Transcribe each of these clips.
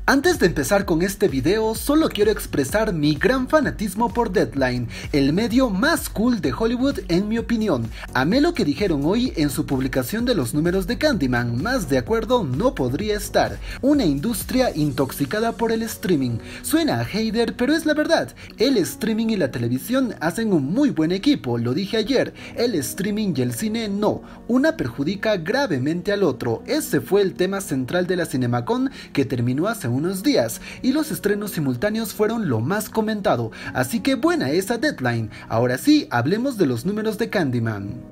Antes de empezar con este video, solo quiero expresar mi gran fanatismo por Deadline, el medio más cool de Hollywood en mi opinión. Amé lo que dijeron hoy en su publicación de los números de Candyman, más de acuerdo no podría estar. Una industria intoxicada por el streaming. Suena a hater, pero es la verdad. El streaming y la televisión hacen un muy buen equipo, lo dije ayer. El streaming y el cine no. Una perjudica gravemente al otro. Ese fue el tema central de la CinemaCon que terminó hace unos días, y los estrenos simultáneos fueron lo más comentado, así que buena esa Deadline. Ahora sí, hablemos de los números de Candyman.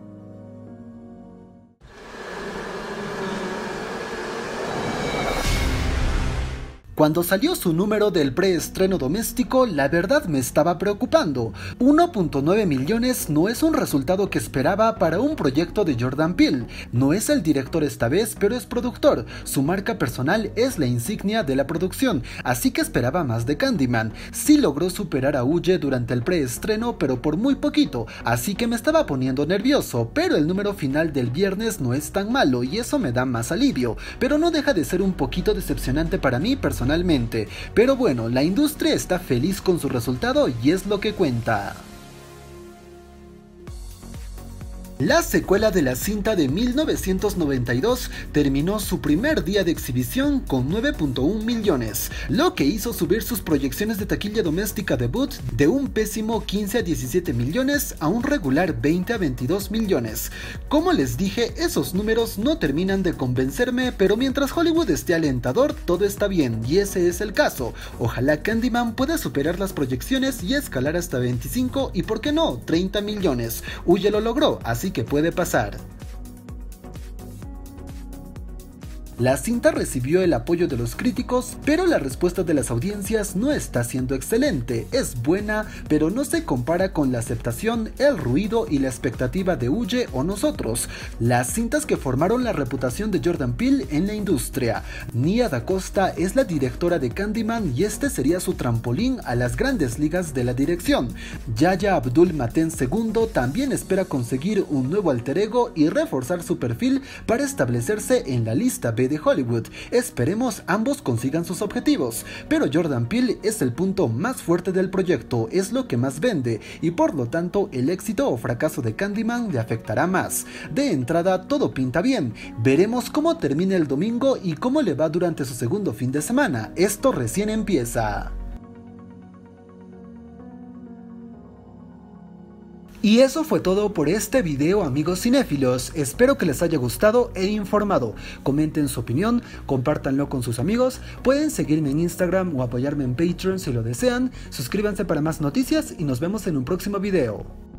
Cuando salió su número del preestreno doméstico, la verdad me estaba preocupando. 1.9 millones no es un resultado que esperaba para un proyecto de Jordan Peele. No es el director esta vez, pero es productor. Su marca personal es la insignia de la producción, así que esperaba más de Candyman. Sí logró superar a Huye durante el preestreno, pero por muy poquito, así que me estaba poniendo nervioso, pero el número final del viernes no es tan malo y eso me da más alivio, pero no deja de ser un poquito decepcionante para mí personalmente. Pero bueno, la industria está feliz con su resultado y es lo que cuenta. La secuela de la cinta de 1992 terminó su primer día de exhibición con 9.1 millones, lo que hizo subir sus proyecciones de taquilla doméstica debut de un pésimo 15 a 17 millones a un regular 20 a 22 millones. Como les dije, esos números no terminan de convencerme, pero mientras Hollywood esté alentador, todo está bien, y ese es el caso. Ojalá Candyman pueda superar las proyecciones y escalar hasta 25 y por qué no, 30 millones. Huye lo logró, así que puede pasar. La cinta recibió el apoyo de los críticos, pero la respuesta de las audiencias no está siendo excelente. Es buena, pero no se compara con la aceptación, el ruido y la expectativa de Huye o Nosotros, las cintas que formaron la reputación de Jordan Peele en la industria. Nia Da Costa es la directora de Candyman y este sería su trampolín a las grandes ligas de la dirección. Yahya Abdul-Mateen II también espera conseguir un nuevo alter ego y reforzar su perfil para establecerse en la lista B de Hollywood. Esperemos ambos consigan sus objetivos, pero Jordan Peele es el punto más fuerte del proyecto, es lo que más vende y por lo tanto el éxito o fracaso de Candyman le afectará más. De entrada todo pinta bien, veremos cómo termina el domingo y cómo le va durante su segundo fin de semana, esto recién empieza. Y eso fue todo por este video, amigos cinéfilos. Espero que les haya gustado e informado. Comenten su opinión, compártanlo con sus amigos, pueden seguirme en Instagram o apoyarme en Patreon si lo desean. Suscríbanse para más noticias y nos vemos en un próximo video.